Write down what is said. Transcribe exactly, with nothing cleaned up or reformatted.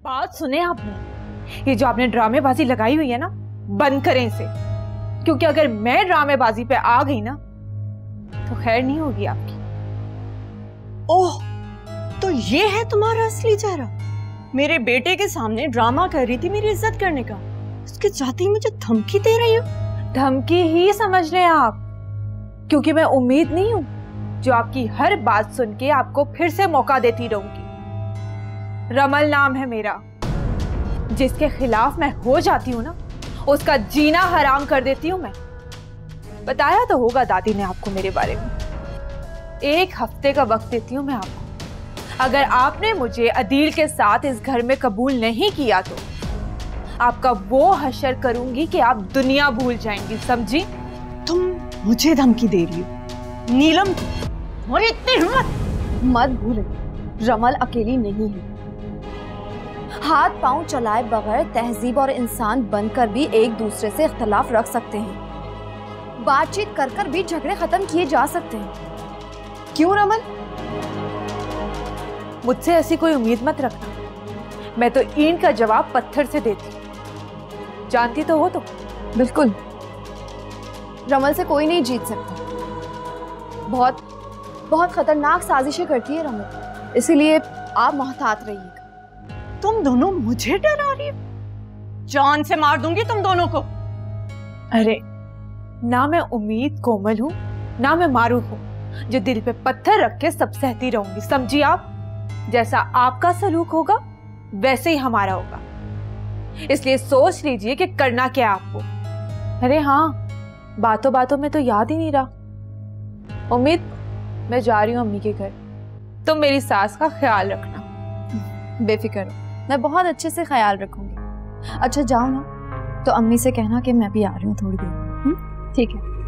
बात सुने आपने, ये जो आपने ड्रामेबाजी लगाई हुई है ना, बंद करें इसे, क्योंकि अगर मैं ड्रामेबाजी पे आ गई ना तो खैर नहीं होगी आपकी। ओह, तो ये है तुम्हारा असली चेहरा? मेरे बेटे के सामने ड्रामा कर रही थी मेरी इज्जत करने का, उसके जाते ही मुझे धमकी दे रही हो। धमकी ही समझ रहे हैं आप, क्योंकि मैं उम्मीद नहीं हूं जो आपकी हर बात सुन के आपको फिर से मौका देती रहूंगी। रमल नाम है मेरा, जिसके खिलाफ मैं हो जाती हूँ ना उसका जीना हराम कर देती हूँ मैं। बताया तो होगा दादी ने आपको मेरे बारे में। एक हफ्ते का वक्त देती हूँ मैं आपको, अगर आपने मुझे अदील के साथ इस घर में कबूल नहीं किया तो आपका वो हशर करूंगी कि आप दुनिया भूल जाएंगी, समझी? तुम मुझे धमकी दे रही हो नीलम को? और इतनी हिम्मत! मत भूले, रमल अकेली नहीं है। हाथ पांव चलाए बगैर तहजीब और इंसान बनकर भी एक दूसरे से इख्तलाफ रख सकते हैं। बातचीत कर कर भी झगड़े खत्म किए जा सकते हैं। क्यों रमल? मुझसे ऐसी कोई उम्मीद मत रखना, मैं तो ईंट का जवाब पत्थर से देती, जानती तो हो तुम। बिल्कुल, रमल से कोई नहीं जीत सकता। बहुत बहुत खतरनाक साजिशें करती है रमल, इसीलिए आप मोहतात रहिएगा। तुम दोनों मुझे डरा रही हो? जान से मार दूंगी तुम दोनों को। अरे ना मैं उम्मीद कोमल हूं ना मैं मारूफ हूं, जो दिल पे पत्थर रख के सब सहती रहूंगी, समझी आप? जैसा आपका सलूक होगा वैसे ही हमारा होगा, इसलिए सोच लीजिए कि करना क्या है आपको। अरे हाँ, बातों बातों में तो याद ही नहीं रहा। उम्मीद, मैं जा रही हूँ अम्मी के घर, तुम मेरी सास का ख्याल रखना। बेफिक्र हो, मैं बहुत अच्छे से ख्याल रखूंगी। अच्छा जाओ ना, तो अम्मी से कहना कि मैं भी आ रही हूँ थोड़ी देर में। ठीक है।